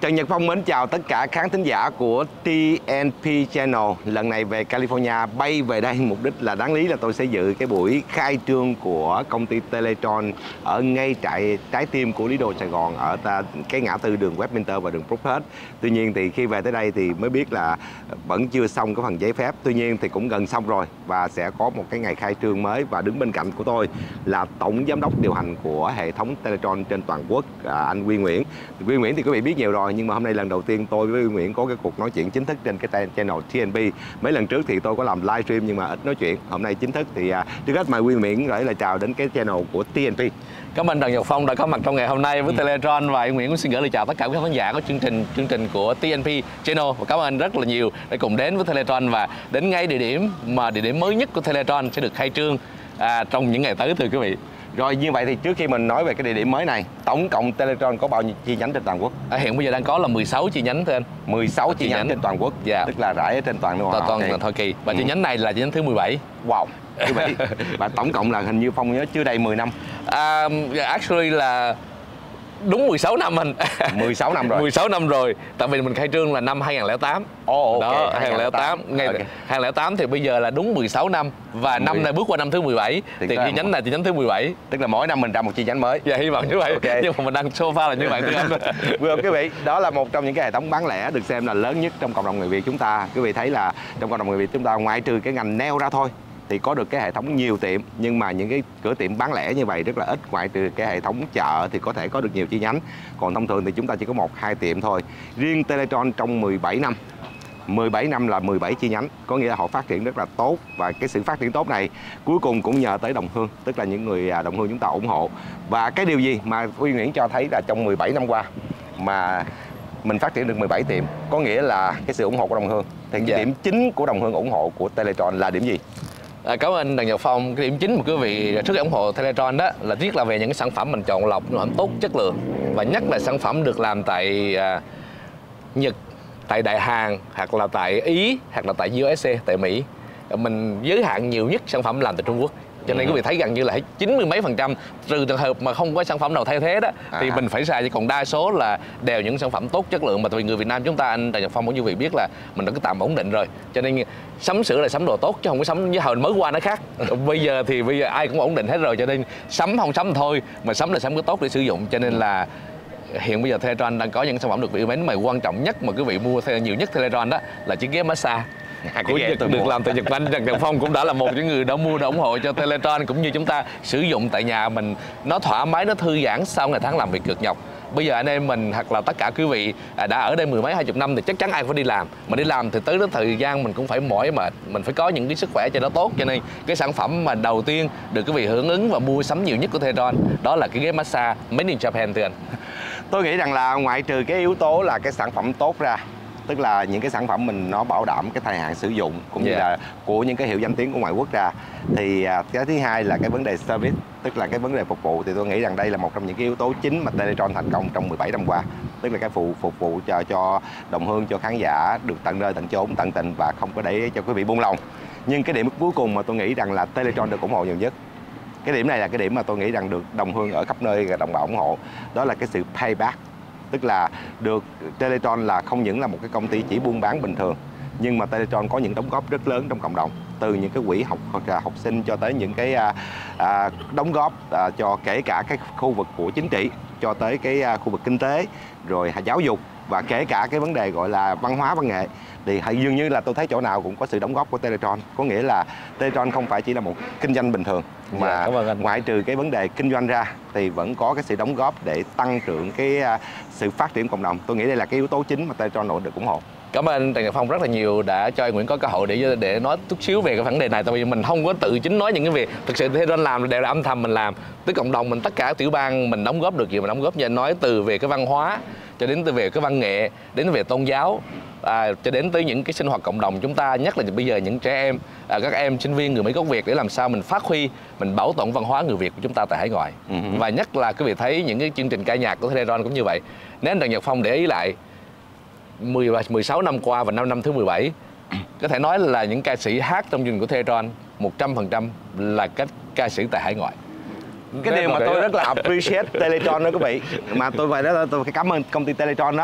Trần Nhật Phong mến chào tất cả khán thính giả của TNP Channel. Lần này về California, bay về đây mục đích là đáng lý là tôi sẽ dự cái buổi khai trương của công ty Teletron ở ngay trái tim của Lý Đô Sài Gòn, ở cái ngã tư đường Westminster và đường Brookside. Tuy nhiên thì khi về tới đây thì mới biết là vẫn chưa xong cái phần giấy phép. Tuy nhiên thì cũng gần xong rồi và sẽ có một cái ngày khai trương mới. Và đứng bên cạnh của tôi là tổng giám đốc điều hành của hệ thống Teletron trên toàn quốc, anh Huy Nguyễn. Huy Nguyễn thì quý vị biết nhiều rồi, nhưng mà hôm nay lần đầu tiên tôi với Huy Nguyễn có cái cuộc nói chuyện chính thức trên cái channel TNP. Mấy lần trước thì tôi có làm livestream nhưng mà ít nói chuyện. Hôm nay chính thức thì trước hết mời Huy Nguyễn gửi lời chào đến cái channel của TNP. Cảm ơn Trần Nhật Phong đã có mặt trong ngày hôm nay với Teletron, và Huy Nguyễn cũng xin gửi lời chào tất cả các khán giả của chương trình của TNP Channel, và cảm ơn anh rất là nhiều đã cùng đến với Teletron và đến ngay địa điểm mới nhất của Teletron sẽ được khai trương trong những ngày tới, thưa quý vị. Rồi, như vậy thì trước khi mình nói về cái địa điểm mới này, tổng cộng Teletron có bao nhiêu chi nhánh trên toàn quốc? Hiện bây giờ đang có là 16 chi nhánh thưa anh. 16 chi nhánh trên toàn quốc. Dạ. Tức là rải ở trên toàn luôn. Toàn là Hoa Kỳ. Và chi nhánh này là chi nhánh thứ 17. Wow. Như vậy và tổng cộng là hình như Phong nhớ chưa đầy 10 năm. Actually là đúng 16 năm anh. 16 năm rồi. 16 năm rồi. Tại vì mình khai trương là năm 2008. Đó, 2008. Ngay 2008 thì bây giờ là đúng 16 năm. Và năm nay bước qua năm thứ 17. Thì chi nhánh này chi nhánh thứ 17. Tức là mỗi năm mình ra một chi nhánh mới. Dạ, hy vọng như vậy. Nhưng mà mình đang sofa là như vậy thưa anh. Quý vị, đó là một trong những cái hệ thống bán lẻ được xem là lớn nhất trong cộng đồng người Việt chúng ta. Quý vị thấy là trong cộng đồng người Việt chúng ta, ngoại trừ cái ngành nail ra thôi, thì có được cái hệ thống nhiều tiệm, nhưng mà những cái cửa tiệm bán lẻ như vậy rất là ít. Ngoại trừ cái hệ thống chợ thì có thể có được nhiều chi nhánh, còn thông thường thì chúng ta chỉ có 1-2 tiệm thôi. Riêng Teletron trong 17 năm là 17 chi nhánh, có nghĩa là họ phát triển rất là tốt. Và cái sự phát triển tốt này cuối cùng cũng nhờ tới đồng hương, tức là những người đồng hương chúng ta ủng hộ. Và cái điều gì mà Huy Nguyễn cho thấy là trong 17 năm qua mà mình phát triển được 17 tiệm, có nghĩa là cái sự ủng hộ của đồng hương. Thì cái điểm chính của đồng hương ủng hộ của Teletron là điểm gì? Cảm ơn Trần Nhật Phong. Cái điểm chính mà quý vị trước ủng hộ Teletron đó là thiết là về những cái sản phẩm mình chọn lọc, nó tốt, chất lượng, và nhất là sản phẩm được làm tại Nhật, tại Đại Hàn, hoặc là tại Ý, hoặc là tại USA, tại Mỹ. Mình giới hạn nhiều nhất sản phẩm làm tại Trung Quốc. Cho nên quý vị thấy gần như là 90 mấy %, trừ trường hợp mà không có sản phẩm nào thay thế đó thì mình phải xài, còn đa số là đều những sản phẩm tốt, chất lượng. Mà tại vì người Việt Nam chúng ta, anh Trần Nhật Phong cũng như quý vị biết là mình đã có tạm ổn định rồi, cho nên sắm sửa là sắm đồ tốt chứ không có sắm với hồi mới qua nó khác. Bây giờ ai cũng ổn định hết rồi, cho nên sắm không sắm thôi, mà sắm là sắm cái tốt để sử dụng. Cho nên là hiện bây giờ Teletron đang có những sản phẩm được yêu mến, mà quan trọng nhất mà quý vị mua nhiều nhất Teletron đó là chiếc ghế massage của Nhật, được làm tại Nhật Bản. Trần Nhật Phong cũng đã là một những người đã mua, đã ủng hộ cho Teletron, cũng như chúng ta sử dụng tại nhà mình. Nó thoải mái, nó thư giãn sau ngày tháng làm việc cực nhọc. Bây giờ anh em mình hoặc là tất cả quý vị đã ở đây 10 mấy 20 năm thì chắc chắn ai phải đi làm. Mà đi làm thì tới đó thời gian mình cũng phải mỏi mệt, mình phải có những cái sức khỏe cho nó tốt. Cho nên cái sản phẩm mà đầu tiên được quý vị hưởng ứng và mua sắm nhiều nhất của Teletron đó là cái ghế massage made in Japan thưa anh. Tôi nghĩ rằng là ngoại trừ cái yếu tố là cái sản phẩm tốt ra, tức là những cái sản phẩm mình nó bảo đảm cái thời hạn sử dụng cũng như là của những cái hiệu danh tiếng của ngoại quốc ra, thì cái thứ hai là cái vấn đề service, tức là cái vấn đề phục vụ. Thì tôi nghĩ rằng đây là một trong những cái yếu tố chính mà Teletron thành công trong 17 năm qua, tức là cái phục vụ cho đồng hương, cho khán giả được tận nơi tận chốn, tận tình và không có để cho quý vị buông lòng. Nhưng cái điểm cuối cùng mà tôi nghĩ rằng là Teletron được ủng hộ nhiều nhất, cái điểm này là cái điểm mà tôi nghĩ rằng được đồng hương ở khắp nơi đồng bào ủng hộ, đó là cái sự payback. Tức là được Teletron là không những là một cái công ty chỉ buôn bán bình thường, nhưng mà Teletron có những đóng góp rất lớn trong cộng đồng, từ những cái quỹ học sinh cho tới những cái đóng góp cho kể cả cái khu vực của chính trị, cho tới cái khu vực kinh tế, rồi giáo dục, và kể cả cái vấn đề gọi là văn hóa văn nghệ. Thì dường như là tôi thấy chỗ nào cũng có sự đóng góp của Teletron. Có nghĩa là Teletron không phải chỉ là một kinh doanh bình thường, mà ngoại trừ cái vấn đề kinh doanh ra thì vẫn có cái sự đóng góp để tăng trưởng cái sự phát triển cộng đồng. Tôi nghĩ đây là cái yếu tố chính mà Teletron được ủng hộ. Cảm ơn anh Trần Nhật Phong rất là nhiều đã cho anh Nguyễn có cơ hội để nói chút xíu về cái vấn đề này. Tại vì mình không có tự chính nói những cái việc thực sự Teletron làm đều là âm thầm mình làm, tới cộng đồng mình, tất cả tiểu bang mình đóng góp được gì mình đóng góp. Như anh nói, từ về cái văn hóa cho đến từ về cái văn nghệ, đến về tôn giáo, cho đến tới những cái sinh hoạt cộng đồng chúng ta, nhất là bây giờ những trẻ em, các em sinh viên người Mỹ gốc Việt, để làm sao mình phát huy, mình bảo tồn văn hóa người Việt của chúng ta tại hải ngoại. Và nhất là quý vị thấy những cái chương trình ca nhạc của Teletron cũng như vậy. Nếu anh Trần Nhật Phong để ý lại 16 năm qua và năm thứ 17, có thể nói là những ca sĩ hát trong chương trình của Teletron 100% là các ca sĩ tại hải ngoại. Cái điều mà tôi rất là appreciate Teletron đó quý vị, mà tôi phải cảm ơn công ty Teletron đó,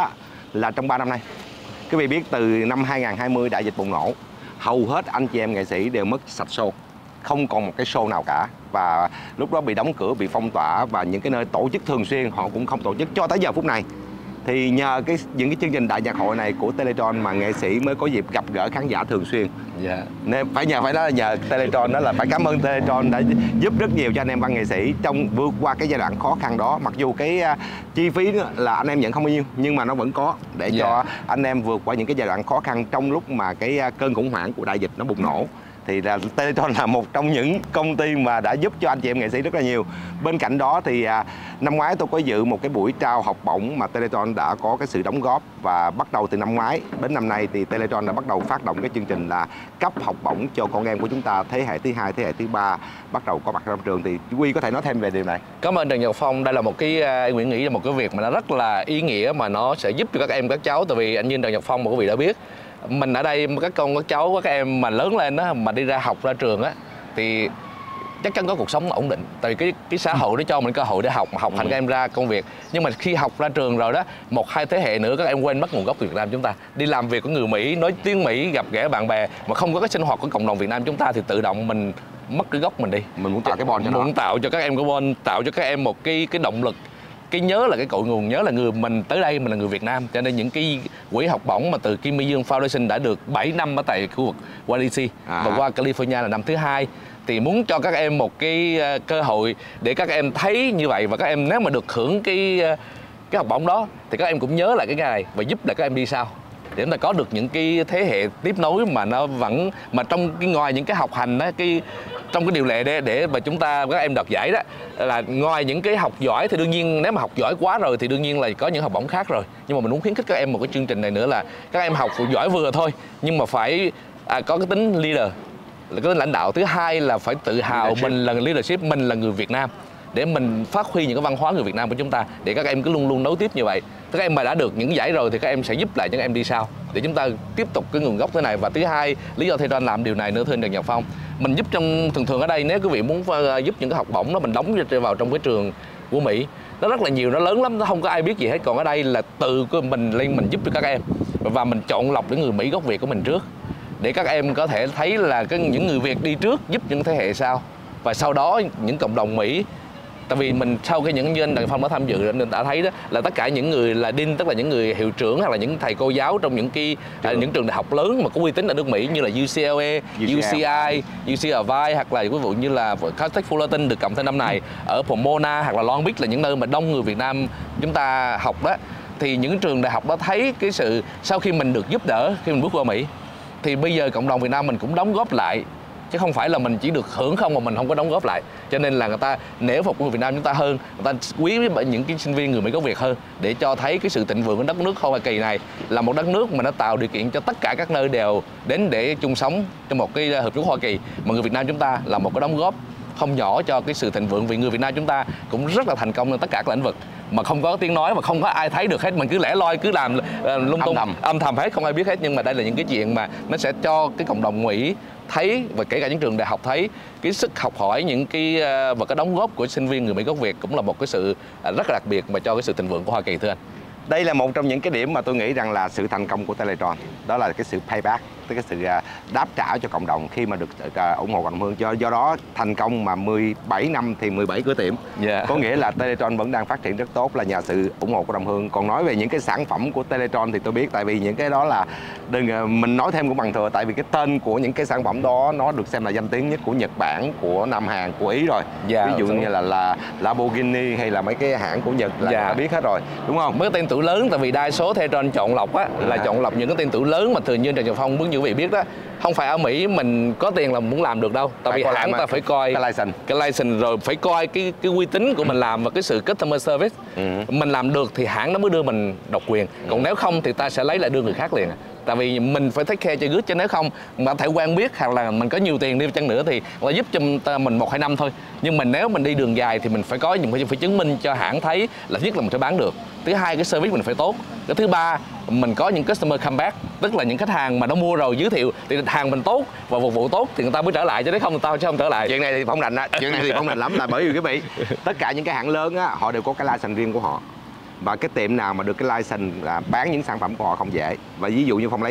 là trong 3 năm nay. Quý vị biết từ năm 2020 đại dịch bùng nổ, hầu hết anh chị em nghệ sĩ đều mất sạch show, không còn một cái show nào cả. Và lúc đó bị đóng cửa, bị phong tỏa, và những cái nơi tổ chức thường xuyên họ cũng không tổ chức cho tới giờ phút này. Thì nhờ những cái chương trình đại nhạc hội này của Teletron mà nghệ sĩ mới có dịp gặp gỡ khán giả thường xuyên. Nên phải nói là nhờ Teletron, đó là phải cảm ơn Teletron đã giúp rất nhiều cho anh em văn nghệ sĩ trong vượt qua cái giai đoạn khó khăn đó. Mặc dù cái chi phí là anh em nhận không bao nhiêu, nhưng mà nó vẫn có để cho anh em vượt qua những cái giai đoạn khó khăn trong lúc mà cái cơn khủng hoảng của đại dịch nó bùng nổ. Thì là Teletron là một trong những công ty mà đã giúp cho anh chị em nghệ sĩ rất là nhiều. Bên cạnh đó thì năm ngoái tôi có dự một cái buổi trao học bổng mà Teletron đã có cái sự đóng góp, và bắt đầu từ năm ngoái đến năm nay thì Teletron đã bắt đầu phát động cái chương trình là cấp học bổng cho con em của chúng ta thế hệ thứ hai, thế hệ thứ ba bắt đầu có mặt trong trường. Thì Huy có thể nói thêm về điều này. Cảm ơn Trần Nhật Phong. Đây là một cái Nguyễn nghĩ là một cái việc mà nó rất là ý nghĩa, mà nó sẽ giúp cho các em các cháu. Tại vì anh như Trần Nhật Phong mà quý vị đã biết, mình ở đây các con các cháu các em mà lớn lên đó, mà đi ra học ra trường á, thì chắc chắn có cuộc sống ổn định. Tại vì cái xã hội nó cho mình cơ hội để học hành các em ra công việc. Nhưng mà khi học ra trường rồi đó, 1-2 thế hệ nữa các em quên mất nguồn gốc Việt Nam chúng ta, đi làm việc của người Mỹ, nói tiếng Mỹ, gặp gỡ bạn bè mà không có cái sinh hoạt của cộng đồng Việt Nam chúng ta, thì tự động mình mất cái gốc mình đi. Mình muốn tạo cái bond cho nó, muốn tạo cho các em cái bond, tạo cho các em một cái động lực, cái nhớ là cái cội nguồn, nhớ là mình tới đây mình là người Việt Nam. Cho nên những cái quỹ học bổng mà từ Kim My Dương Foundation đã được 7 năm ở tại khu vực Washington DC và qua California là năm thứ 2, thì muốn cho các em một cái cơ hội để các em thấy như vậy, và các em nếu mà được hưởng cái học bổng đó thì các em cũng nhớ lại cái ngày này và giúp lại các em đi sau, để chúng ta có được những cái thế hệ tiếp nối mà nó vẫn mà trong cái ngoài những cái học hành đó, trong cái điều lệ để mà các em đoạt giải đó, là ngoài những cái học giỏi thì đương nhiên nếu mà học giỏi quá rồi thì đương nhiên là có những học bổng khác rồi, nhưng mà mình muốn khuyến khích các em một cái chương trình này nữa là các em học giỏi vừa thôi, nhưng mà phải có cái tính leader, là cái tính lãnh đạo. Thứ hai là phải tự hào mình là leadership, mình là người Việt Nam, để mình phát huy những cái văn hóa người Việt Nam của chúng ta, để các em cứ luôn luôn nối tiếp như vậy. Các em mà đã được những giải rồi thì các em sẽ giúp lại những em đi sau, để chúng ta tiếp tục cái nguồn gốc thế này. Và thứ hai, lý do Teletron làm điều này nữa thưa anh Trần Nhật Phong, mình giúp trong thường ở đây, nếu quý vị muốn giúp những cái học bổng đó mình đóng vào trong cái trường của Mỹ, nó rất là nhiều, nó lớn lắm, nó không có ai biết gì hết. Còn ở đây là từ mình lên mình giúp cho các em, và mình chọn lọc những người Mỹ gốc Việt của mình trước, để các em có thể thấy là những người Việt đi trước giúp những thế hệ sau, và sau đó những cộng đồng Mỹ. Tại vì mình sau khi những như anh Đặng Phong đã tham dự nên đã thấy đó là tất cả những người là dean, tức là những người hiệu trưởng hoặc là những thầy cô giáo trong những trường đại học lớn mà có uy tín ở nước Mỹ như là UCLA, UCI, UC Irvine, hoặc là ví dụ như là Caltech Fullerton được cộng thêm năm này, ở Pomona hoặc là Long Beach là những nơi mà đông người Việt Nam chúng ta học đó. Thì những trường đại học đó thấy cái sự sau khi mình được giúp đỡ khi mình bước qua Mỹ, thì bây giờ cộng đồng Việt Nam mình cũng đóng góp lại, chứ không phải là mình chỉ được hưởng không mà mình không có đóng góp lại. Cho nên là người ta nể phục người Việt Nam chúng ta hơn, người ta quý với những cái sinh viên người Mỹ gốc Việt hơn, để cho thấy cái sự thịnh vượng của đất nước Hoa Kỳ này là một đất nước mà nó tạo điều kiện cho tất cả các nơi đều đến để chung sống trong một cái hợp quốc Hoa Kỳ, mà người Việt Nam chúng ta là một cái đóng góp không nhỏ cho cái sự thịnh vượng. Vì người Việt Nam chúng ta cũng rất là thành công trong tất cả các lĩnh vực mà không có tiếng nói, mà không có ai thấy được hết, mình cứ lẻ loi cứ làm lung tung âm thầm hết, không ai biết hết. Nhưng mà đây là những cái chuyện mà nó sẽ cho cái cộng đồng Mỹ thấy, và kể cả những trường đại học thấy cái sức học hỏi những cái và cái đóng góp của sinh viên người Mỹ gốc Việt cũng là một cái sự rất là đặc biệt mà cho cái sự thịnh vượng của Hoa Kỳ thưa anh. Đây là một trong những cái điểm mà tôi nghĩ rằng là sự thành công của Teletron, đó là cái sự payback, tức cái sự đáp trả cho cộng đồng khi mà được ủng hộ cộng đồng hương. Do đó thành công mà 17 năm thì 17 cửa tiệm, có nghĩa là Teletron vẫn đang phát triển rất tốt là nhờ sự ủng hộ của đồng hương. Còn nói về những cái sản phẩm của Teletron thì tôi biết, tại vì những cái đó là mình nói thêm cũng bằng thừa, tại vì cái tên của những cái sản phẩm đó nó được xem là danh tiếng nhất của Nhật Bản, của Nam Hàn, của Ý rồi. Ví dụ như là Lamborghini hay là mấy cái hãng của Nhật là đã biết hết rồi, đúng không? Mấy cái tên tuổi lớn, tại vì đa số Teletron chọn lọc á là chọn lọc những cái tên tuổi lớn mà thường như Trần Nhật Phong muốn như quý vị biết đó, không phải ở Mỹ mình có tiền là muốn làm được đâu. Tại vì hãng ta phải coi cái license rồi phải coi cái uy tín của mình làm và cái sự customer service. Mình làm được thì hãng nó mới đưa mình độc quyền, còn nếu không thì ta sẽ lấy lại đưa người khác liền. Tại vì mình phải take care cho good, chứ nếu không mà thể quen biết hoặc là mình có nhiều tiền đi chăng nữa thì nó giúp cho mình 1-2 năm thôi. Nhưng mình nếu mình đi đường dài thì mình phải có phải chứng minh cho hãng thấy là thiết là mình phải bán được. Thứ hai, cái service mình phải tốt. Cái thứ ba, mình có những customer comeback, tức là những khách hàng mà nó mua rồi giới thiệu thì hàng mình tốt và phục vụ tốt thì người ta mới trở lại, chứ nếu không người ta sẽ không trở lại. Chuyện này thì không rành lắm, là bởi vì quý vị tất cả những cái hãng lớn á, họ đều có cái license riêng của họ. và cái tiệm nào mà được cái license là bán những sản phẩm của họ không dễ. Và ví dụ như Phong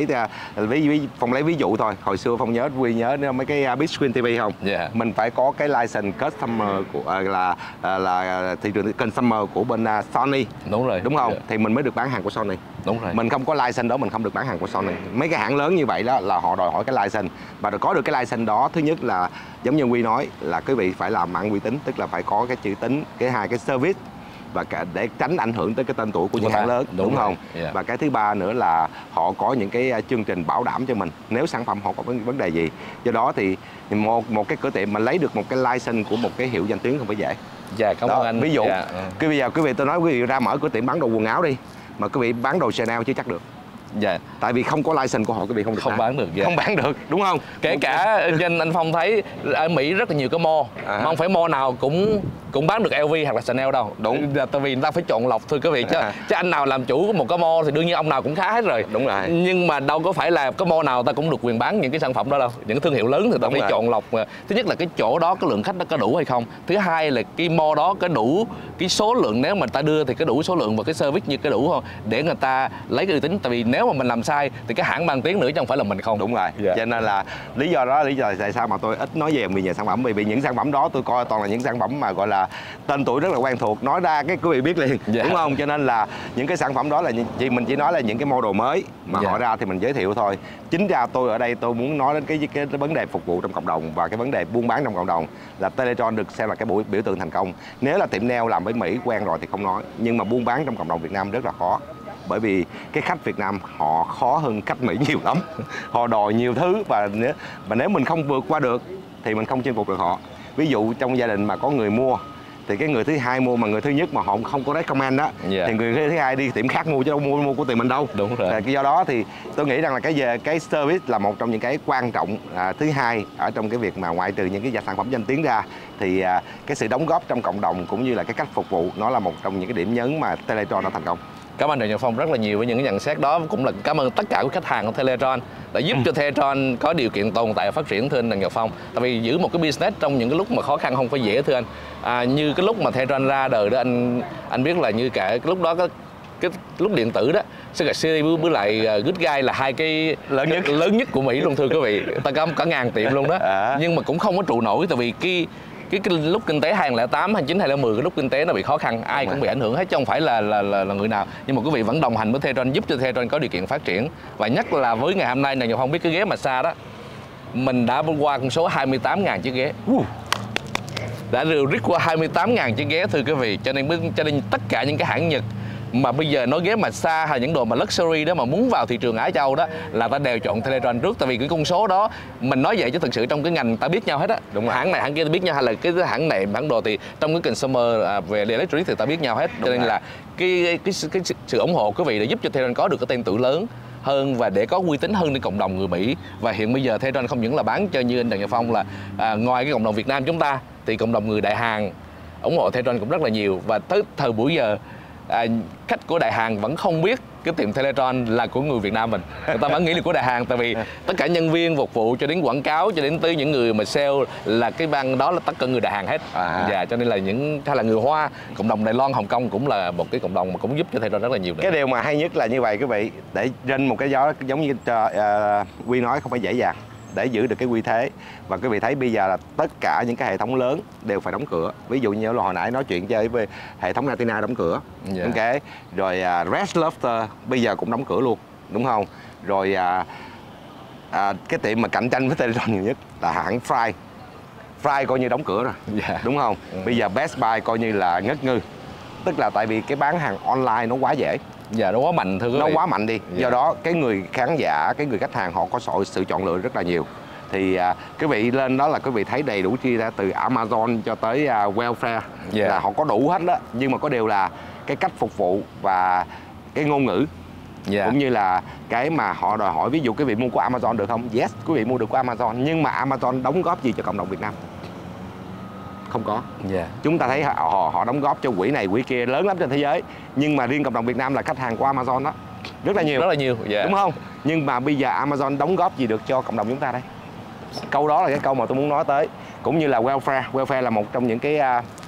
lấy ví dụ thôi, hồi xưa Phong Huy nhớ mấy cái big screen TV không? Mình phải có cái license customer của là thị trường consumer của bên Sony. Đúng rồi. Đúng không? Thì mình mới được bán hàng của Sony. Đúng rồi. Mình không có license đó, mình không được bán hàng của Sony. Mấy cái hãng lớn như vậy đó là họ đòi hỏi cái license, và có được cái license đó, thứ nhất là giống như Huy nói là quý vị phải làm ăn uy tín, tức là phải có cái chữ tín, cái hai cái service, và để tránh ảnh hưởng tới cái tên tuổi của những hãng lớn, đúng không? Và cái thứ ba nữa là họ có những cái chương trình bảo đảm cho mình nếu sản phẩm họ có vấn đề gì. Do đó thì một cái cửa tiệm mà lấy được một cái license của một cái hiệu danh tiếng không phải dễ. Dạ, cảm ơn anh. Ví dụ bây giờ quý vị, tôi nói quý vị ra mở cửa tiệm bán đồ quần áo đi, mà quý vị bán đồ Chanel chưa chắc được. Dạ. Tại vì không có license của họ, quý vị không được bán được. Không bán được, đúng không? Kể cả anh Phong thấy ở Mỹ rất là nhiều cái mall, mà không phải mall nào cũng bán được LV hoặc là Chanel đâu. Đúng. Tại vì người ta phải chọn lọc thôi quý vị, chứ anh nào làm chủ của một cái mall thì đương nhiên ông nào cũng khá hết rồi. Đúng rồi. Nhưng mà đâu có phải là cái mall nào ta cũng được quyền bán những cái sản phẩm đó đâu. Những thương hiệu lớn thì ta phải chọn lọc. Thứ nhất là cái chỗ đó cái lượng khách nó có đủ hay không. Thứ hai là cái mall đó có đủ cái số lượng, nếu mà ta đưa thì có đủ số lượng và cái service như có đủ không để người ta lấy cái uy tín. Tại vì nếu mà mình làm sai thì cái hãng mang tiếng nữa chứ không phải là mình không. Đúng rồi. Cho nên là lý do tại sao mà tôi ít nói về nhà sản phẩm, vì những sản phẩm đó tôi coi toàn là những sản phẩm mà gọi là tên tuổi rất là quen thuộc, nói ra cái quý vị biết liền, đúng không? Cho nên là những cái sản phẩm đó là mình chỉ nói là những cái model mới mà họ ra thì mình giới thiệu thôi. Chính ra tôi ở đây tôi muốn nói đến cái vấn đề phục vụ trong cộng đồng và cái vấn đề buôn bán trong cộng đồng là Teletron được xem là cái biểu tượng thành công. Nếu là tiệm nail làm với Mỹ quen rồi thì không nói, nhưng mà buôn bán trong cộng đồng Việt Nam rất là khó. Bởi vì cái khách Việt Nam họ khó hơn khách Mỹ nhiều lắm. Họ đòi nhiều thứ, và nếu mình không vượt qua được thì mình không chinh phục được họ. Ví dụ trong gia đình mà có người mua thì cái người thứ hai mua mà người thứ nhất mà họ không có recommend đó, thì người thứ hai đi tiệm khác mua chứ đâu mua của tiệm mình đâu. Đúng rồi. Do đó thì tôi nghĩ rằng là cái service là một trong những cái quan trọng thứ hai ở trong cái việc mà ngoại trừ những cái sản phẩm danh tiếng ra, thì cái sự đóng góp trong cộng đồng cũng như là cái cách phục vụ nó là một trong những cái điểm nhấn mà Teletron đã thành công. Cảm ơn Trần Nhật Phong rất là nhiều với những cái nhận xét đó. Cũng là cảm ơn tất cả các khách hàng của Teletron đã giúp cho Teletron có điều kiện tồn tại và phát triển, thưa anh Trần Nhật Phong. Tại vì giữ một cái business trong những cái lúc mà khó khăn không phải dễ, thưa anh. Như cái lúc mà Teletron ra đời đó, anh biết là như cả cái lúc đó cái lúc điện tử đó, Sega CD với lại Good Guy là hai cái lớn nhất của Mỹ luôn, thưa quý vị. Ta có cả ngàn tiệm luôn đó. Nhưng mà cũng không có trụ nổi, tại vì cái lúc kinh tế 2008, 2009, 2010, cái lúc kinh tế nó bị khó khăn, ai cũng bị ảnh hưởng hết chứ không phải là người nào. Nhưng mà quý vị vẫn đồng hành với Teletron, giúp cho Teletron có điều kiện phát triển. Và nhất là với ngày hôm nay này, Nhật Phong biết cái ghế massage đó, mình đã qua con số 28.000 chiếc ghế. Đã rít qua 28.000 chiếc ghế, thưa quý vị. Cho nên tất cả những cái hãng Nhật mà bây giờ nói ghế massage hay những đồ mà luxury đó mà muốn vào thị trường Á Châu đó là ta đều chọn Teletron trước. Tại vì cái con số đó mình nói vậy chứ thực sự trong cái ngành ta biết nhau hết á. Đúng, hãng này hãng kia ta biết nhau, hay là cái hãng này hãng đồ thì trong cái consumer về electronic thì ta biết nhau hết. Cho nên là cái sự ủng hộ quý vị để giúp cho Teletron có được cái tên tuổi lớn hơn và để có uy tín hơn đến cộng đồng người Mỹ. Và hiện bây giờ Teletron không những là bán cho như anh Trần Nhật Phong là ngoài cái cộng đồng Việt Nam chúng ta thì cộng đồng người Đại Hàn ủng hộ Teletron cũng rất là nhiều. Và tới thời buổi giờ khách của Đại Hàn vẫn không biết cái tiệm Teletron là của người Việt Nam mình. Người ta vẫn nghĩ là của Đại Hàn, tại vì tất cả nhân viên phục vụ cho đến quảng cáo cho đến tới những người mà sale là cái bang đó là tất cả người Đại Hàn hết. Cho nên là hay là người Hoa, cộng đồng Đài Loan, Hồng Kông cũng là một cái cộng đồng mà cũng giúp cho Teletron rất là nhiều. Cái điều mà hay nhất là như vậy quý vị, để trên một cái gió giống như Huy nói không phải dễ dàng để giữ được cái uy thế. Và quý vị thấy bây giờ là tất cả những cái hệ thống lớn đều phải đóng cửa. Ví dụ như là hồi nãy nói chuyện chơi với hệ thống Latina đóng cửa, ok, rồi Red Lobster bây giờ cũng đóng cửa luôn, đúng không? Rồi cái tiệm mà cạnh tranh với Teletron nhiều nhất là hãng Fry coi như đóng cửa rồi, đúng không? Bây giờ Best Buy coi như là ngất ngư, tức là tại vì cái bán hàng online nó quá dễ. Nó quá mạnh, thưa quý vị. Nó quá mạnh đi. Do đó cái người khán giả, cái người khách hàng họ có sự chọn lựa rất là nhiều. Thì quý vị lên đó là quý vị thấy đầy đủ chia ra từ Amazon cho tới Welfare, là họ có đủ hết đó. Nhưng mà có điều là cái cách phục vụ và cái ngôn ngữ, cũng như là cái mà họ đòi hỏi. Ví dụ quý vị mua của Amazon được không? Yes, quý vị mua được của Amazon. Nhưng mà Amazon đóng góp gì cho cộng đồng Việt Nam? Không có. Chúng ta thấy họ đóng góp cho quỹ này quỹ kia lớn lắm trên thế giới, nhưng mà riêng cộng đồng Việt Nam là khách hàng của Amazon đó rất là nhiều, đúng không? Nhưng mà bây giờ Amazon đóng góp gì được cho cộng đồng chúng ta đây? Câu đó là cái câu mà tôi muốn nói tới. Cũng như là Welfare là một trong những cái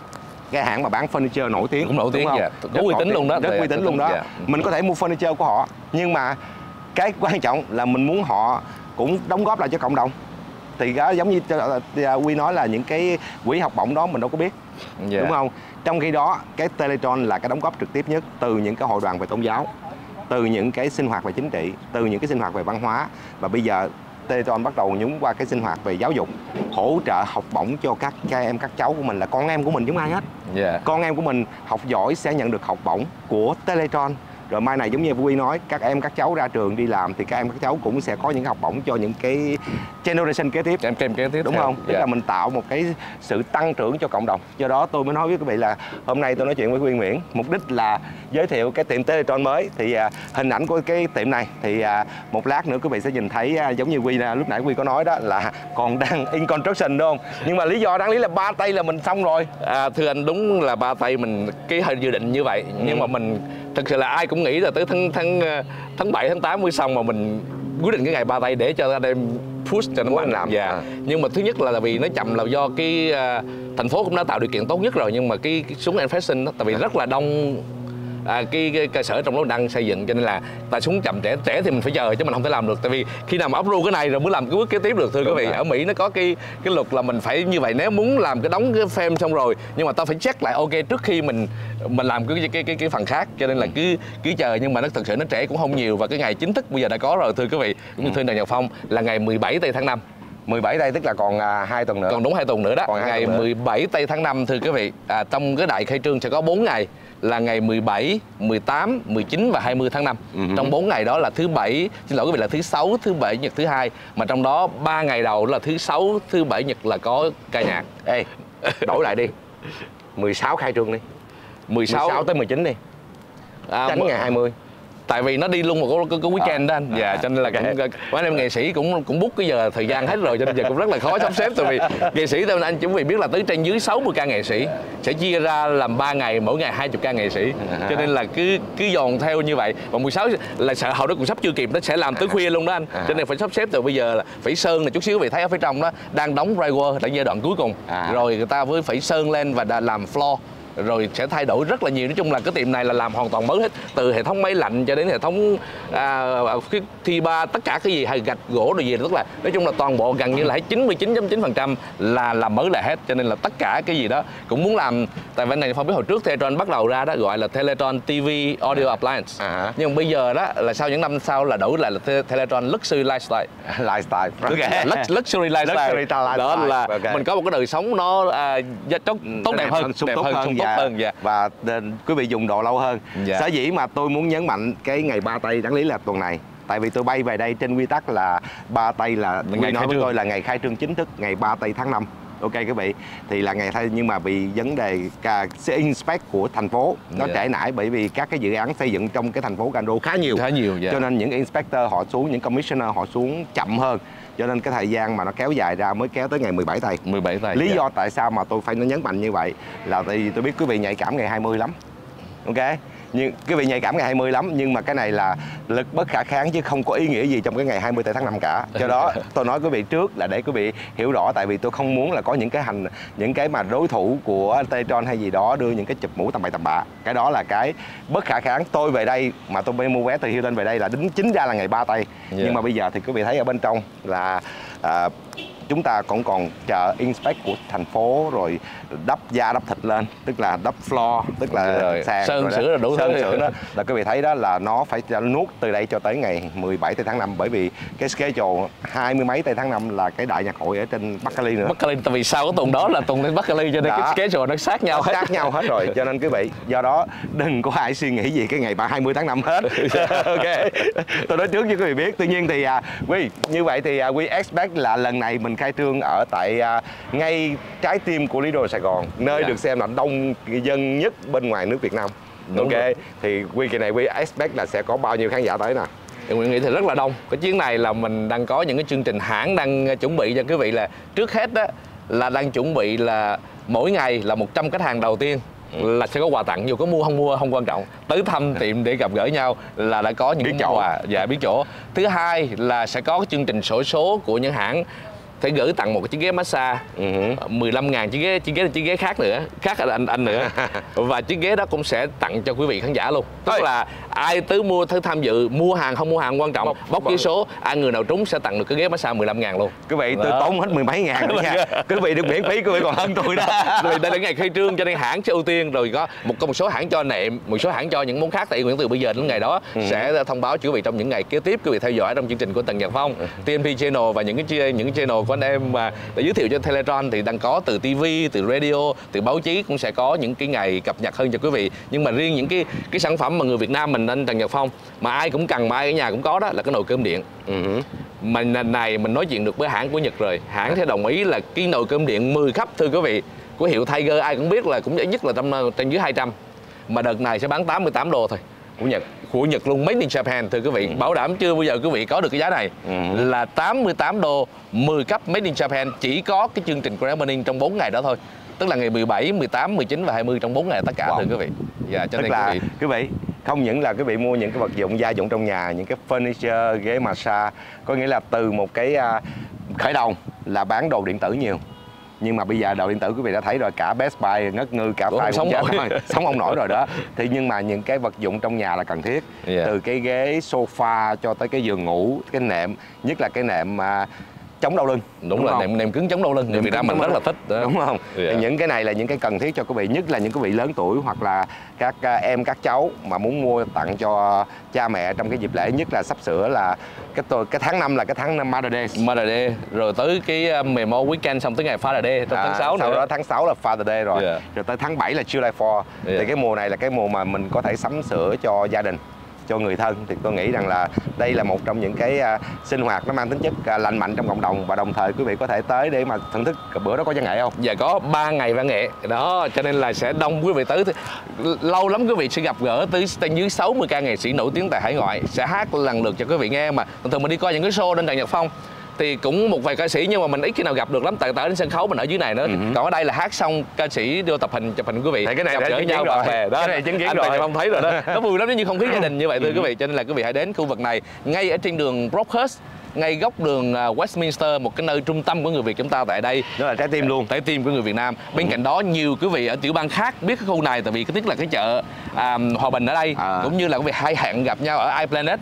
cái hãng mà bán furniture nổi tiếng, cũng nổi tiếng, không? dạ. Có uy tín luôn đó, rất uy tín luôn đó. Dạ. Mình có thể mua furniture của họ, nhưng mà cái quan trọng là mình muốn họ cũng đóng góp lại cho cộng đồng. Thì đó giống như Quy nói là những cái quỹ học bổng đó mình đâu có biết, đúng không? Trong khi đó cái Teletron là cái đóng góp trực tiếp nhất từ những cái hội đoàn về tôn giáo, từ những cái sinh hoạt về chính trị, từ những cái sinh hoạt về văn hóa. Và bây giờ Teletron bắt đầu nhúng qua cái sinh hoạt về giáo dục, hỗ trợ học bổng cho các em, các cháu của mình, là con em của mình giống ai hết. Con em của mình học giỏi sẽ nhận được học bổng của Teletron. Rồi mai này giống như Quy nói, các em các cháu ra trường đi làm thì các em các cháu cũng sẽ có những học bổng cho những cái generation kế tiếp, đúng không? Tức là mình tạo một cái sự tăng trưởng cho cộng đồng. Do đó tôi mới nói với quý vị là hôm nay tôi nói chuyện với Quy Nguyễn, mục đích là giới thiệu cái tiệm Teletron mới. Thì hình ảnh của cái tiệm này thì một lát nữa quý vị sẽ nhìn thấy, giống như Quy lúc nãy Quy có nói đó, là còn đang in construction, đúng không? Nhưng mà lý do đáng lý là 3 tay là mình xong rồi. Thưa anh, đúng là 3 tay mình cái hơi dự định như vậy, nhưng mà mình thực sự là ai cũng nghĩ là tới tháng 7, tháng 8 mới xong, mà mình quyết định cái ngày 3 tay để cho anh em push cho nó mạnh làm. Nhưng mà thứ nhất là vì nó chậm là do cái thành phố cũng đã tạo điều kiện tốt nhất rồi, nhưng mà cái súng inflation đó, tại vì rất là đông cái cơ sở trong đó đang xây dựng, cho nên là ta xuống chậm trễ thì mình phải chờ, chứ mình không thể làm được. Tại vì khi nào mà approve cái này rồi mới làm cái bước kế tiếp được. Thưa quý vị, ở Mỹ nó có cái luật là mình phải như vậy. Nếu muốn làm cái đóng cái frame xong rồi, nhưng mà ta phải check lại ok trước khi mình làm cái phần khác, cho nên là cứ chờ. Nhưng mà nó thực sự nó trễ cũng không nhiều, và cái ngày chính thức bây giờ đã có rồi thưa quý vị. Cũng như thưa Trần Nhật Phong, là ngày 17 tây tháng 5. 17 tây tức là còn 2 tuần nữa. Còn đúng 2 tuần nữa đó. Ngày 17 tây tháng 5 thưa quý vị. Trong cái đại khai trương sẽ có 4 ngày, là ngày 17, 18, 19 và 20 tháng 5. Trong 4 ngày đó là thứ Bảy, xin lỗi quý vị, là thứ Sáu, thứ Bảy, Nhật, thứ Hai. Mà trong đó 3 ngày đầu là thứ Sáu, thứ Bảy, Nhật là có ca nhạc. Ê, đổi lại đi, 16 khai trương đi, 16 tới 19 đi, tránh ngày 20. Tại vì nó đi luôn một cái weekend đó anh. Cho nên là mấy em nghệ sĩ cũng book cái giờ thời gian hết rồi, cho nên giờ cũng rất là khó sắp xếp. Tại vì nghệ sĩ theo anh chuẩn bị biết là tới trên dưới 60 ca nghệ sĩ sẽ chia ra làm 3 ngày, mỗi ngày 20 ca nghệ sĩ, cho nên là cứ dồn theo như vậy. Và 16 là sợ hầu đó cũng sắp chưa kịp, nó sẽ làm tới khuya luôn đó anh. Cho nên phải sắp xếp từ bây giờ. Là phải sơn là chút xíu quý vị thấy ở phía trong đó đang đóng drywall tại giai đoạn cuối cùng, rồi người ta mới phải sơn lên và làm floor, rồi sẽ thay đổi rất là nhiều. Nói chung là cái tiệm này là làm hoàn toàn mới hết, từ hệ thống máy lạnh cho đến hệ thống cái thi ba, tất cả cái gì hay gạch gỗ rồi gì, tức là nói chung là toàn bộ gần như là 99.9% là làm mới lại hết. Cho nên là tất cả cái gì đó cũng muốn làm. Tại vì này Phong biết hồi trước Teletron bắt đầu ra đó gọi là Teletron TV Audio Appliance, nhưng mà bây giờ đó là sau những năm sau là đổi lại là Teletron Luxury Lifestyle. Luxury Lifestyle. Đó là mình có một cái đời sống nó tốt đẹp hơn, sung túc hơn. Và quý vị dùng độ lâu hơn. Sở dĩ mà tôi muốn nhấn mạnh cái ngày 3 tây đáng lý là tuần này, tại vì tôi bay về đây trên quy tắc là 3 tây là Quy nói với tôi là ngày khai trương chính thức ngày 3 tây tháng 5. Ok quý vị, thì là ngày thay, nhưng mà vì vấn đề inspect của thành phố nó trễ nải, bởi vì các cái dự án xây dựng trong cái thành phố Cando khá nhiều, cho nên những inspector họ xuống, những commissioner họ xuống chậm hơn, cho nên cái thời gian mà nó kéo dài ra mới kéo tới ngày 17 tây. Lý do tại sao mà tôi phải nhấn mạnh như vậy là tại vì tôi biết quý vị nhạy cảm ngày 20 lắm. Ok, nhưng quý vị nhạy cảm ngày 20 lắm, nhưng mà cái này là lực bất khả kháng chứ không có ý nghĩa gì trong cái ngày 20 tháng 5 cả. Do đó tôi nói quý vị trước là để quý vị hiểu rõ, tại vì tôi không muốn là có những cái mà đối thủ của Teletron hay gì đó đưa những cái chụp mũ tầm bậy tầm bạ. Cái đó là cái bất khả kháng. Tôi về đây mà tôi mua vé từ Hilton về đây là chính ra là ngày 3 tây. Nhưng mà bây giờ thì quý vị thấy ở bên trong là chúng ta cũng còn chờ inspect của thành phố, rồi đắp da đắp thịt lên, tức là đắp floor, tức là sàn, sơn sửa rồi đủ thứ đó. Là quý vị thấy đó là nó phải nuốt từ đây cho tới ngày 17 tây tháng 5, bởi vì cái schedule 20 mấy tây tháng 5 là cái đại nhạc hội ở trên Bắc Cali nữa. Bắc Cali, tại vì sau cái tuần đó là tuần lên Bắc Cali, cho nên cái schedule nó sát nhau hết rồi. Cho nên quý vị, do đó đừng có ai suy nghĩ gì cái ngày 20 tháng 5 hết. Ok, tôi nói trước cho quý vị biết. Tuy nhiên thì Quy, như vậy thì Quy expect là lần này mình khai trương ở tại ngay trái tim của Lido Sài Gòn, nơi được xem là đông dân nhất bên ngoài nước Việt Nam. Ok, thì Quy kỳ này Quy expect là sẽ có bao nhiêu khán giả tới nè? Mình nghĩ thì rất là đông. Cái chuyến này là mình đang có những cái chương trình hãng đang chuẩn bị cho quý vị, là trước hết đó là đang chuẩn bị là mỗi ngày là 100 khách hàng đầu tiên là sẽ có quà tặng, dù có mua không quan trọng, tới thăm tiệm để gặp gỡ nhau là đã có những quà biết chỗ. Thứ hai là sẽ có cái chương trình xổ số của những hãng phải gửi tặng một cái chiếc ghế massage 15.000 chiếc ghế khác nữa, khác anh nữa. Và chiếc ghế đó cũng sẽ tặng cho quý vị khán giả luôn. Tức là ai tới tham dự, mua hàng không mua hàng quan trọng, bóc cái số ai người nào trúng sẽ tặng được cái ghế massage 15.000 luôn. Quý vị tôi tốn hết 10 mấy ngàn nữa nha. Quý vị được miễn phí, quý vị còn hơn tôi đó. Đây là ngày khai trương cho nên hãng sẽ ưu tiên, rồi có một số hãng cho nệm, một số hãng cho những món khác. Tại vì từ bây giờ đến ngày đó sẽ thông báo cho quý vị trong những ngày kế tiếp. Quý vị theo dõi trong chương trình của Tần Nhật Phong, TNP Channel và những channel của anh em mà để giới thiệu cho Teletron thì đang có từ TV, từ radio, từ báo chí cũng sẽ có những cái ngày cập nhật hơn cho quý vị. Nhưng mà riêng những cái sản phẩm mà người Việt Nam mình anh Tần Nhật Phong mà ai cũng cần, mà ai ở nhà cũng có đó là cái nồi cơm điện. Mà này mình nói chuyện được với hãng của Nhật rồi, hãng sẽ đồng ý là cái nồi cơm điện 10 cấp thưa quý vị, của hiệu Tiger ai cũng biết là cũng ít nhất là trên dưới 200, mà đợt này sẽ bán 88 đô thôi. Của Nhật luôn, made in Japan thưa quý vị. Bảo đảm chưa bao giờ quý vị có được cái giá này. Là 88 đô 10 cấp made in Japan, chỉ có cái chương trình Grand Opening trong 4 ngày đó thôi. Tức là ngày 17, 18, 19 và 20 trong 4 ngày tất cả thưa quý vị. Dạ, cho nên quý vị không những là quý vị mua những cái vật dụng gia dụng trong nhà, những cái furniture, ghế massage, có nghĩa là từ một cái khởi đầu là bán đồ điện tử nhiều. Nhưng mà bây giờ đồ điện tử quý vị đã thấy rồi, cả Best Buy ngất ngư, cả Fire cũng chết rồi, sống không nổi rồi đó. Thì nhưng mà những cái vật dụng trong nhà là cần thiết, từ cái ghế sofa cho tới cái giường ngủ, cái nệm, nhất là cái nệm chống đau lưng. Đúng là nệm cứng chống đau lưng, người Việt Nam mình rất là thích đó. Đúng không? Những cái này là những cái cần thiết cho quý vị, nhất là những quý vị lớn tuổi hoặc là các em các cháu mà muốn mua tặng cho cha mẹ trong cái dịp lễ, nhất là sắp sửa là cái tháng 5 là cái tháng Mother's Day, rồi tới cái memo weekend, xong tới ngày Father's Day trong tháng 6 nữa. Sau đó tháng 6 là Father's Day rồi. Rồi tới tháng 7 là July 4. Thì cái mùa này là cái mùa mà mình có thể sắm sửa cho gia đình, cho người thân. Thì tôi nghĩ rằng là đây là một trong những cái sinh hoạt nó mang tính chất lành mạnh trong cộng đồng, và đồng thời quý vị có thể tới để mà thưởng thức. Bữa đó có văn nghệ không? Dạ có 3 ngày văn nghệ đó, cho nên là sẽ đông quý vị tới. Lâu lắm quý vị sẽ gặp gỡ tới dưới 60 ca nghệ sĩ nổi tiếng tại hải ngoại sẽ hát lần lượt cho quý vị nghe. Mà thường mình đi coi những cái show trên Tần Nhật Phong thì cũng một vài ca sĩ nhưng mà mình ít khi nào gặp được lắm, tại đến sân khấu mình ở dưới này nữa. Còn ở đây là hát xong ca sĩ đưa tập hình chụp hình quý vị. Thì cái này đã chứng kiến rồi. Đó, cái này chứng kiến rồi. Không thấy rồi đó. Nó vui lắm, như không khí gia đình như vậy thưa quý vị. Cho nên là quý vị hãy đến khu vực này ngay ở trên đường Brockhurst, ngay góc đường Westminster, một cái nơi trung tâm của người Việt chúng ta tại đây. Đó là trái tim luôn, trái tim của người Việt Nam. Bên cạnh đó nhiều quý vị ở tiểu bang khác biết cái khu này, tại vì cái là cái chợ Hòa Bình ở đây, cũng như là quý vị hay hẹn gặp nhau ở iPlanet.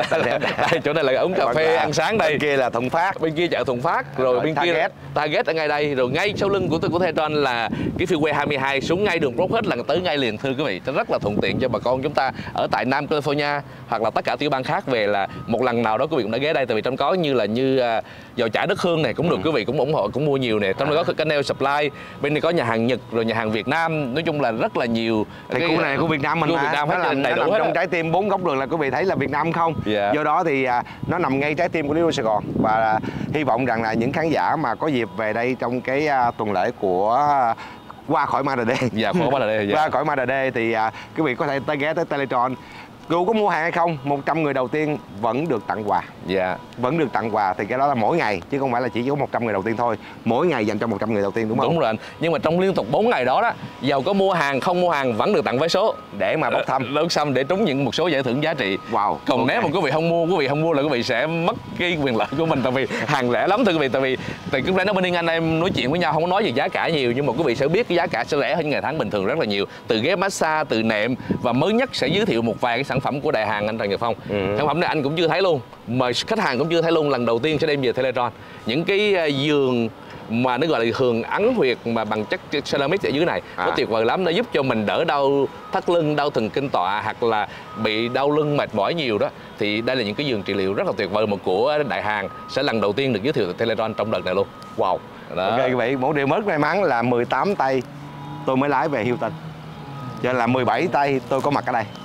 Chỗ này là uống cà phê ăn sáng đây. Bên kia là Thuận Phát, bên kia chợ Thuận Phát, rồi bên kia Target ở ngay đây, rồi ngay sau lưng của Teletron là cái freeway 22 xuống ngay đường Brockhurst là tới ngay liền thưa quý vị. Rất là thuận tiện cho bà con chúng ta ở tại Nam California hoặc là tất cả tiểu bang khác về là một lần nào đó quý vị cũng đã ghé đây, tại vì trong có như dầu chả đất hương này cũng được quý vị cũng ủng hộ, cũng mua nhiều nè. Trong đó có cái nail supply, bên đây có nhà hàng Nhật, rồi nhà hàng Việt Nam, nói chung là rất là nhiều. Thì khu này của Việt Nam mình Việt Nam hết đầy đủ hết trong trái tim 4 góc đường là quý vị thấy là Việt Nam không. Do đó thì nó nằm ngay trái tim của Little Sài Gòn, và hy vọng rằng là những khán giả mà có dịp về đây trong cái tuần lễ của qua khỏi Mother's Day, qua khỏi Mother's Day thì quý vị có thể ghé tới Teletron. Dù có mua hàng hay không, 100 người đầu tiên vẫn được tặng quà. Vẫn được tặng quà. Thì cái đó là mỗi ngày, chứ không phải là chỉ có 100 người đầu tiên thôi. Mỗi ngày dành cho 100 người đầu tiên, đúng không? Đúng rồi anh. Nhưng mà trong liên tục 4 ngày đó dầu có mua hàng không mua hàng vẫn được tặng vé số để mà bốc thăm. Bốc thăm để trúng một số giải thưởng giá trị. Còn nếu mà quý vị không mua là quý vị sẽ mất cái quyền lợi của mình, tại vì hàng rẻ lắm thưa quý vị. Tại vì cái Grand Opening anh em nói chuyện với nhau không có nói về giá cả nhiều, nhưng mà quý vị sẽ biết cái giá cả sẽ rẻ hơn ngày tháng bình thường rất là nhiều. Từ ghế massage, từ nệm, và mới nhất sẽ giới thiệu một vài cái sản phẩm của đại hàng anh Tần Nhật Phong. Sản phẩm này anh cũng chưa thấy luôn, mà khách hàng cũng chưa thấy luôn, lần đầu tiên sẽ đem về Teletron. Những cái giường mà nó gọi là giường ấn huyệt mà bằng chất ceramic ở dưới này, nó tuyệt vời lắm, nó giúp cho mình đỡ đau thắt lưng, đau thần kinh tọa hoặc là bị đau lưng mệt mỏi nhiều đó. Thì đây là những cái giường trị liệu rất là tuyệt vời mà của đại hàng sẽ lần đầu tiên được giới thiệu tại Teletron trong đợt này luôn. Đó. Ok quý vị, một điều rất may mắn là 18 tây tôi mới lái về Houston, cho nên là 17 tây tôi có mặt ở đây.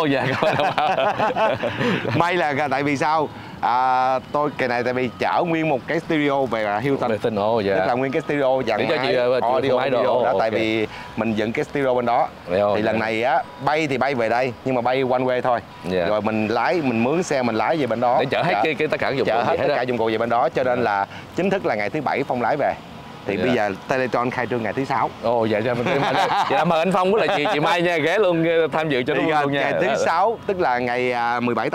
May là tại vì sao? Tôi kỳ này tại vì chở nguyên một cái studio về Houston. Tức là nguyên cái studio dặn audio đó, tại vì mình dựng cái studio bên đó. Thì lần này á bay thì bay về đây, nhưng mà bay one way thôi. Rồi mình mướn xe mình lái về bên đó để chở hết tất cả dụng cụ về bên đó, cho nên là chính thức là ngày thứ Bảy Phong lái về. Thì bây giờ Teletron khai trương ngày thứ 6. Dạ mời anh Phong với lại chị Mai nha, ghé luôn tham dự cho đúng luôn nha. Ngày thứ 6 tức là ngày 17 tây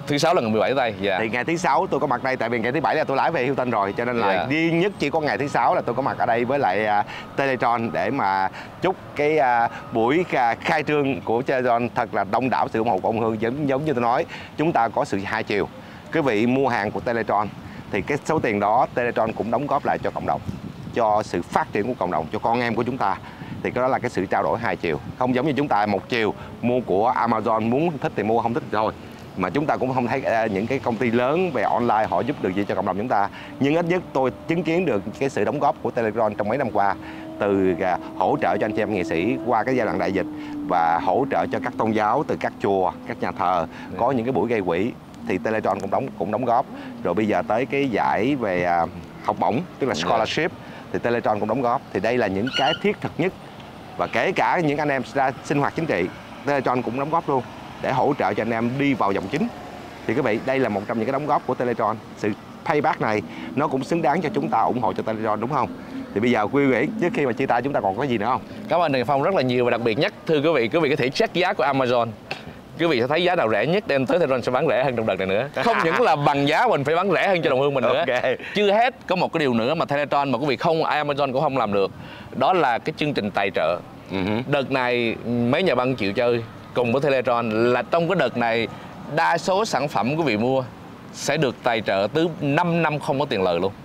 Thứ Sáu là ngày 17 tây. Thì ngày thứ Sáu tôi có mặt đây, tại vì ngày thứ Bảy là tôi lái về Hilton rồi, cho nên là duy nhất chỉ có ngày thứ Sáu là tôi có mặt ở đây với lại Teletron để mà chúc cái buổi khai trương của Teletron thật là đông đảo sự ủng hộ của ông Hương. Giống như tôi nói, chúng ta có sự hai chiều. Quý vị mua hàng của Teletron thì cái số tiền đó Teletron cũng đóng góp lại cho cộng đồng, cho sự phát triển của cộng đồng, cho con em của chúng ta. Thì cái đó là cái sự trao đổi hai chiều, không giống như chúng ta một chiều mua của Amazon, muốn thích thì mua, không thích thì thôi. Mà chúng ta cũng không thấy những cái công ty lớn về online họ giúp được gì cho cộng đồng chúng ta. Nhưng ít nhất tôi chứng kiến được cái sự đóng góp của Teletron trong mấy năm qua, từ hỗ trợ cho anh chị em nghệ sĩ qua cái giai đoạn đại dịch, và hỗ trợ cho các tôn giáo, từ các chùa, các nhà thờ có những cái buổi gây quỹ thì Teletron cũng đóng góp. Rồi bây giờ tới cái giải về học bổng, tức là scholarship, thì Teletron cũng đóng góp. Thì đây là những cái thiết thực nhất. Và kể cả những anh em ra sinh hoạt chính trị, Teletron cũng đóng góp luôn để hỗ trợ cho anh em đi vào dòng chính. Thì quý vị, đây là một trong những cái đóng góp của Teletron. Sự payback này nó cũng xứng đáng cho chúng ta ủng hộ cho Teletron, đúng không? Thì bây giờ quý vị, trước khi mà chia tay chúng ta còn có gì nữa không? Cảm ơn Đặng Nhật Phong rất là nhiều, và đặc biệt nhất thưa quý vị có thể check giá của Amazon. Quý vị sẽ thấy giá nào rẻ nhất đem tới Teletron sẽ bán rẻ hơn trong đợt này nữa. Không những là bằng giá mình phải bán rẻ hơn cho đồng hương mình nữa. Chưa hết, có một cái điều nữa mà Teletron mà quý vị không, Amazon cũng không làm được. Đó là cái chương trình tài trợ. Đợt này mấy nhà băng chịu chơi cùng với Teletron là trong cái đợt này đa số sản phẩm quý vị mua sẽ được tài trợ tới 5 năm không có tiền lời luôn.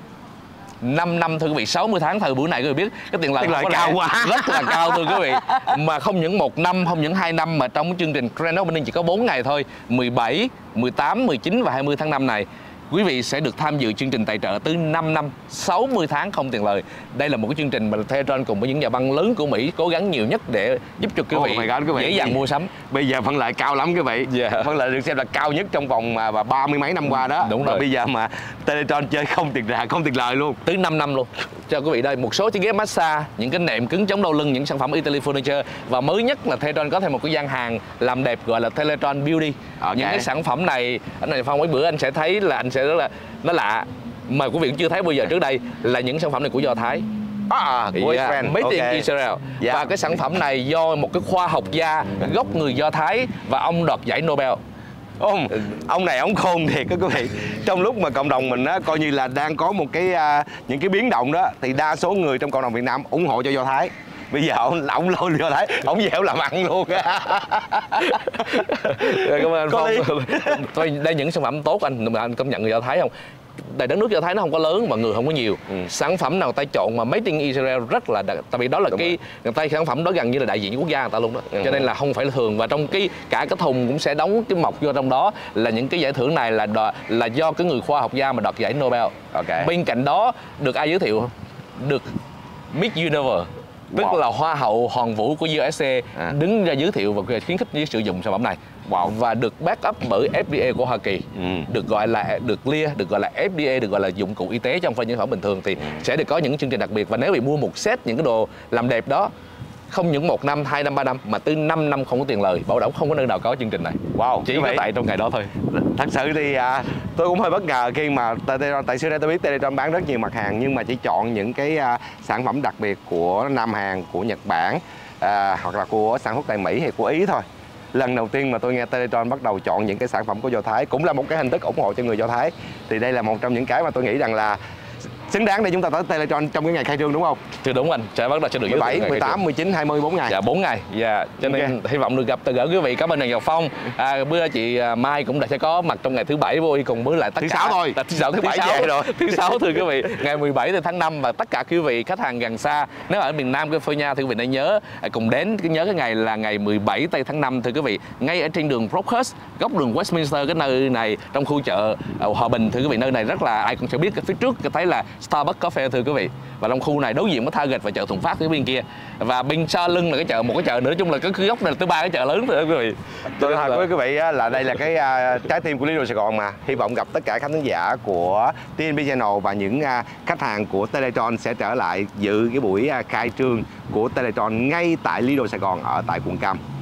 5 năm thưa quý vị, 60 tháng thời buổi này quý vị biết cái tiền lời cao quá, rất là cao thưa quý vị. Mà không những 1 năm, không những 2 năm, mà trong cái chương trình Grand Opening chỉ có 4 ngày thôi, 17, 18, 19 và 20 tháng 5 này, quý vị sẽ được tham dự chương trình tài trợ tới 5 năm, 60 tháng không tiền lời. Đây là một cái chương trình mà Teletron cùng với những nhà băng lớn của Mỹ cố gắng nhiều nhất để giúp cho quý vị dễ dàng mua sắm. Bây giờ phân lợi cao lắm quý vị. Phân lợi được xem là cao nhất trong vòng mà 30 mấy năm qua đó. Đúng rồi. Bây giờ mà Teletron chơi không tiền lời luôn. Tới 5 năm luôn. Cho quý vị đây một số chiếc ghế massage, những cái nệm cứng chống đau lưng, những sản phẩm Italy Furniture, và mới nhất là Teletron có thêm một cái gian hàng làm đẹp gọi là Teletron Beauty. Những cái sản phẩm này anh này Phong, mấy bữa anh sẽ thấy là anh sẽ rất là nó lạ mà quý vị cũng chưa thấy bao giờ trước đây, là những sản phẩm này của Do Thái. Của Israel. Made in Israel. Và cái sản phẩm này do một cái khoa học gia gốc người Do Thái, và ông đoạt giải Nobel. Ông này ông khôn thiệt các quý vị. Trong lúc mà cộng đồng mình á, coi như là đang có một cái những cái biến động đó, thì đa số người trong cộng đồng Việt Nam ủng hộ cho Do Thái. Bây giờ ông lôi Do Thái, ông dẻo làm ăn luôn. Cảm ơn anh Phong. Đây những sản phẩm tốt anh công nhận người Do Thái không? Tại đất nước Do Thái nó không có lớn và người không có nhiều. Sản phẩm nào người ta chọn mà Made in Israel rất là tại vì đó là người ta sản phẩm đó gần như là đại diện quốc gia người ta luôn đó. Cho nên là không phải là thường, và trong cả cái thùng cũng sẽ đóng cái mộc vô trong đó là những cái giải thưởng này là do cái người khoa học gia mà đoạt giải Nobel. Bên cạnh đó được ai giới thiệu? Được Miss Universe, tức là hoa hậu hoàn vũ của USA đứng ra giới thiệu và khuyến khích với sử dụng sản phẩm này. Và được back up bởi FDA của Hoa Kỳ, được gọi là clear, được gọi là FDA, được gọi là dụng cụ y tế trong những sản phẩm bình thường, thì sẽ được có những chương trình đặc biệt. Và nếu bị mua một set những cái đồ làm đẹp đó, không những 1 năm, 2 năm, 3 năm mà tới 5 năm không có tiền lời, bảo đảm không có nơi nào có chương trình này. Chỉ có tại trong ngày đó thôi. Thật sự thì tôi cũng hơi bất ngờ khi mà Teletron, tại xưa đây tôi biết Teletron bán rất nhiều mặt hàng, nhưng mà chỉ chọn những cái sản phẩm đặc biệt của Nam Hàn, của Nhật Bản, hoặc là của sản xuất tại Mỹ hay của Ý thôi. Lần đầu tiên mà tôi nghe Teletron bắt đầu chọn những cái sản phẩm của Do Thái, cũng là một cái hình thức ủng hộ cho người Do Thái. Thì đây là một trong những cái mà tôi nghĩ rằng là xứng đáng để chúng ta tới Teletron trong cái ngày khai trương, đúng không? Thì đúng anh, sẽ bắt đầu sẽ được 17, 18, 19, 20, 4 ngày. Dạ 4 ngày. Dạ, cho nên hy vọng được gặp gỡ quý vị. Cảm ơn Đặng Nhật Phong. Bữa chị Mai cũng sẽ có mặt trong ngày thứ Bảy vui cùng với lại tất cả. Thứ Sáu thôi. Thứ Sáu, thứ Bảy về rồi. Thứ Sáu thưa quý vị, ngày 17 tháng 5, và tất cả quý vị khách hàng gần xa nếu ở miền Nam California thì quý vị nên nhớ cùng đến nhớ cái ngày là ngày 17 tháng 5 thưa quý vị, ngay ở trên đường Brookhurst, góc đường Westminster, cái nơi này trong khu chợ Hòa Bình thưa quý vị. Nơi này rất là ai cũng sẽ biết, cái phía trước thấy là Starbucks Cafe thưa quý vị, và trong khu này đối diện với Target và chợ Thuận Phát phía bên kia, và bên sau lưng là cái chợ, một cái chợ nữa, chung là cái góc này tới 3 cái chợ lớn rồi quý vị. Tôi nói với quý vị là đây là cái trái tim của Lidl Sài Gòn mà. Hy vọng gặp tất cả khán giả của TNB Channel và những khách hàng của Teletron sẽ trở lại dự cái buổi khai trương của Teletron ngay tại Lidl Sài Gòn ở tại quận Cam.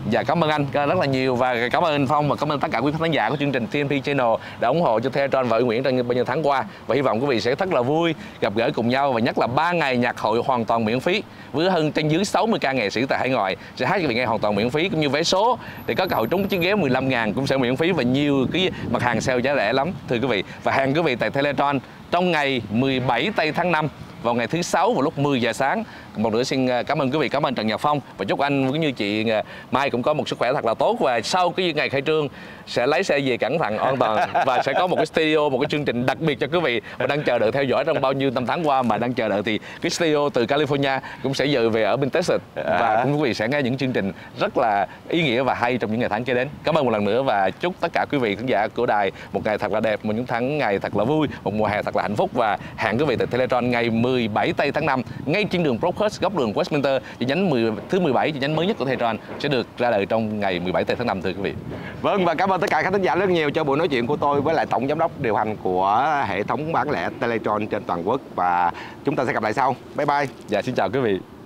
Dạ cảm ơn anh rất là nhiều, và cảm ơn anh Phong và cảm ơn tất cả quý khán giả của chương trình TNP Channel đã ủng hộ cho Teletron và Uy Nguyễn trong bao nhiêu tháng qua. Và hy vọng quý vị sẽ rất là vui gặp gỡ cùng nhau, và nhất là 3 ngày nhạc hội hoàn toàn miễn phí với hơn trên dưới 60 ca nghệ sĩ tại hải ngoại sẽ hát cho quý vị nghe hoàn toàn miễn phí, cũng như vé số thì có cơ hội trúng chiếc ghế 15.000 cũng sẽ miễn phí, và nhiều cái mặt hàng sale giá rẻ lắm thưa quý vị. Và hẹn quý vị tại Teletron trong ngày 17 tây tháng 5 vào ngày thứ Sáu vào lúc 10 giờ sáng. Một nữa xin cảm ơn quý vị, cảm ơn Trần Nhật Phong, và chúc anh cũng như chị Mai cũng có một sức khỏe thật là tốt, và sau cái ngày khai trương sẽ lấy xe về cẩn thận an toàn và sẽ có một cái studio, một cái chương trình đặc biệt cho quý vị và đang chờ đợi theo dõi trong bao nhiêu năm tháng qua mà đang chờ đợi. Thì cái studio từ California cũng sẽ dời về ở bên Texas, và quý vị sẽ nghe những chương trình rất là ý nghĩa và hay trong những ngày tháng kế đến. Cảm ơn một lần nữa và chúc tất cả quý vị khán giả của đài một ngày thật là đẹp, một những ngày thật là vui, một mùa hè thật là hạnh phúc, và hẹn quý vị tại Teletron ngày 17 tây tháng 5 ngay trên đường Brockhurst, góc đường Westminster, chi nhánh thứ 17, chi nhánh mới nhất của Teletron sẽ được ra đời trong ngày 17 tây tháng 5 thưa quý vị. Vâng, và cảm ơn tất cả khán thính giả rất nhiều cho buổi nói chuyện của tôi với lại tổng giám đốc điều hành của hệ thống bán lẻ Teletron trên toàn quốc, và chúng ta sẽ gặp lại sau. Bye bye. Dạ xin chào quý vị.